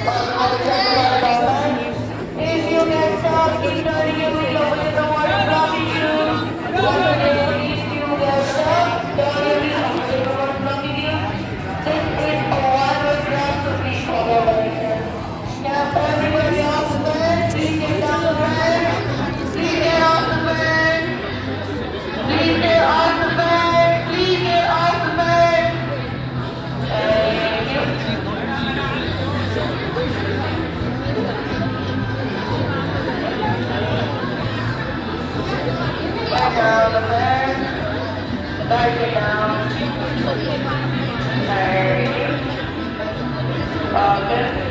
If you get stuck in dirty, you will open the water blocking you. If you get stuck, dirty, you will open the water blocking you. This is a water drop to be covered. Now everybody off the bed, please get down the bed. Please get off the bed. Please get off the bed. Please get off the bed. Thank you. Back down the bed. Back it down. Thank you. Okay.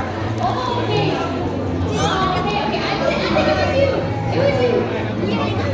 It was you.